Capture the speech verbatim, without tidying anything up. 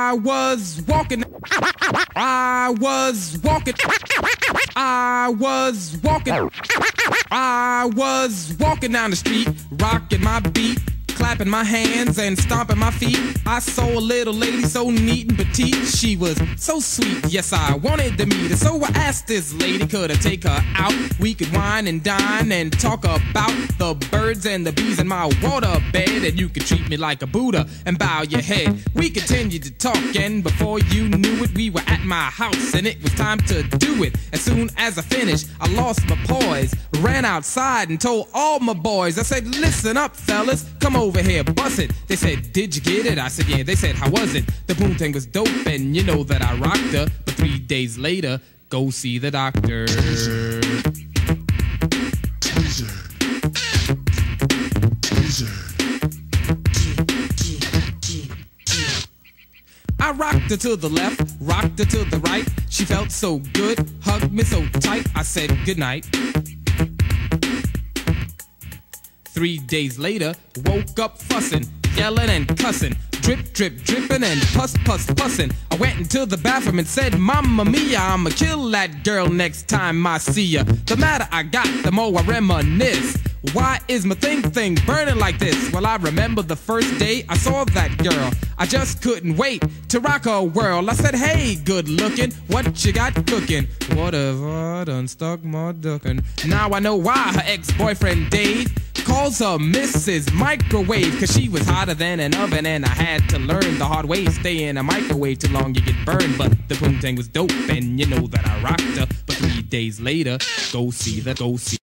I was walking, I was walking, I was walking, I was walking down the street, rocking my beat, clapping my hands and stomping my feet. I saw a little lady so neat and petite. She was so sweet, yes, I wanted to meet her. So I asked this lady, could I take her out? We could wine and dine and talk about the birds and the bees in my water bed. And you could treat me like a Buddha and bow your head. We continued to talk, and before you knew it, we were at my house and it was time to do it. As soon as I finished, I lost my poise, ran outside and told all my boys. I said, listen up, fellas, come over over here, bust it. They said, did you get it? I said, yeah. They said, how was it? The poontang was dope, and you know that I rocked her. But three days later, go see the doctor. Teaser. Teaser. I rocked her to the left, rocked her to the right. She felt so good, hugged me so tight. I said, good night. Three days later, woke up fussing, yelling and cussing, drip, drip, dripping and puss, puss, pussin'. I went into the bathroom and said, Mamma Mia, I'ma kill that girl next time I see ya. The madder I got, the more I reminisce. Why is my thing thing burning like this? Well, I remember the first day I saw that girl. I just couldn't wait to rock her world. I said, hey, good looking, what you got cooking? Whatever, done stuck my duckin'. Now I know why her ex-boyfriend Dave calls her Missus Microwave, cause she was hotter than an oven, and I had to learn the hard way. Stay in a microwave too long, you get burned. But the poontang was dope, and you know that I rocked her. But three days later, go see the, go see